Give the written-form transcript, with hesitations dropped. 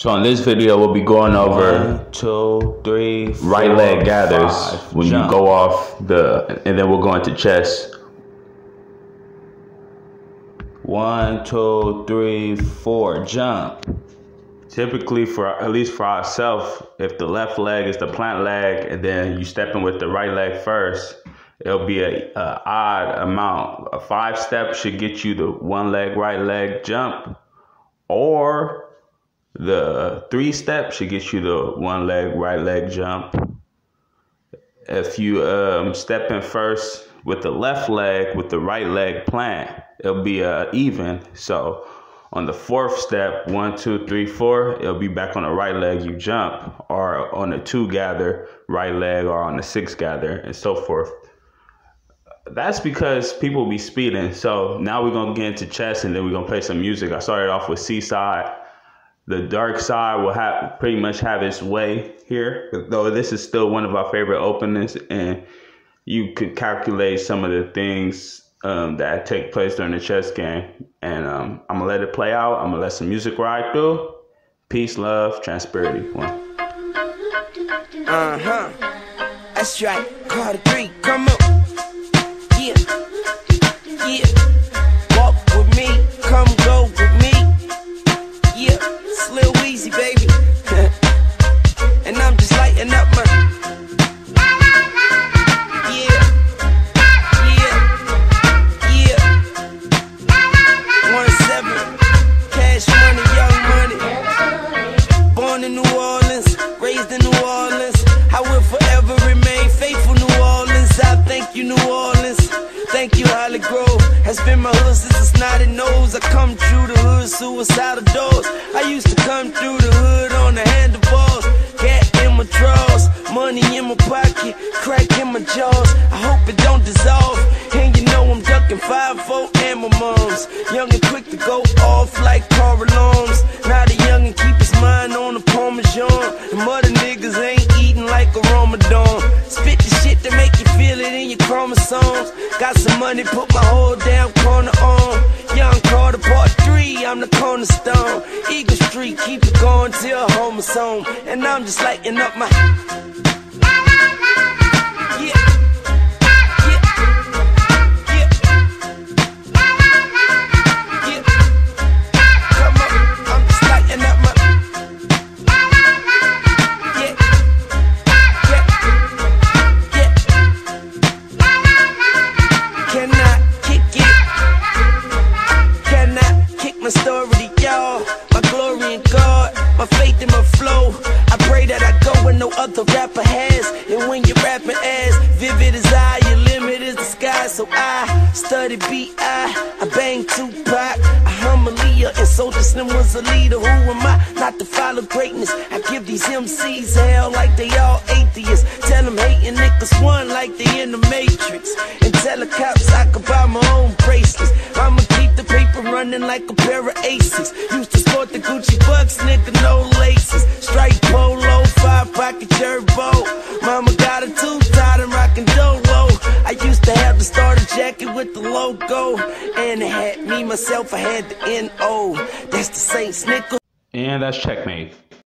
So in this video, we'll be going over 1, 2, 3, 4, right leg gathers 5, when jump. you go off and then we'll go into chest. 1, 2, 3, 4, jump. Typically, at least for ourselves, if the left leg is the plant leg and then you step in with the right leg first, it'll be a odd amount. A 5-step should get you the 1 leg right leg jump, or the 3-step should get you the 1 leg right leg jump. If you step in first with the left leg with the right leg plant, it'll be even. So on the 4th step, 1, 2, 3, 4, it'll be back on the right leg you jump, or on the 2 gather right leg, or on the 6 gather, and so forth. That's because people be speeding. So now we're gonna get into chest, and then we're gonna play some music. I started off with Seaside. The dark side will pretty much have its way here, though this is still one of our favorite openings, and you could calculate some of the things that take place during the chess game. And I'm gonna let it play out. I'm gonna let some music ride through. Peace, love, transparency. That's right. Carter 3, come on. Yeah. Yeah. Walk with me, come go with me. Yeah. It's Lil Weezy, baby. And I'm just lighting up my. In New Orleans, raised in New Orleans, I will forever remain faithful, New Orleans. I thank you, New Orleans. Thank you, Holly Grove. Has been my hood since the snotty nose. I come through the hood, suicidal doors. I used to come through the hood on the handlebars. Gat in my drawers, money in my pocket, crack in my jaws. I hope it don't dissolve. And you know I'm ducking 5-4 and my mom's. Young and quick to go off like car alarms. Now the young and keep his mind on the Parmesan. And mother niggas ain't eating like a Ramadan. Spit the shit to make you feel it in your chromosomes. Got some money, put my whole damn corner on. Young Carter Part 3, I'm the cornerstone. Eagle Street, keep it going till home is home. And I'm just lighting up my. Yeah. Story to y'all, my glory in God, my faith in my flow. I pray that I go where no other rapper has. And when you're rapping as vivid as I, your limit is the sky. So I study B.I., I bang Tupac, I hum Aaliyah, and Soulja Slim was a leader. Who am I not to follow greatness? I give these MCs hell like they all atheists. Tell them hating niggas won like they in the Matrix. And tell the cops I could buy my own bracelets. I'ma keep the paper running like a pair of aces. Used to sport the Gucci Bucks, nigga, no laces. Strike polo, 5-pocket turbo. Mama got a tooth-tied and rockin' Dolo. I used to have the starter jacket with the logo, and it had me, myself, I had the N.O. That's the Saints, nickel. And that's checkmate.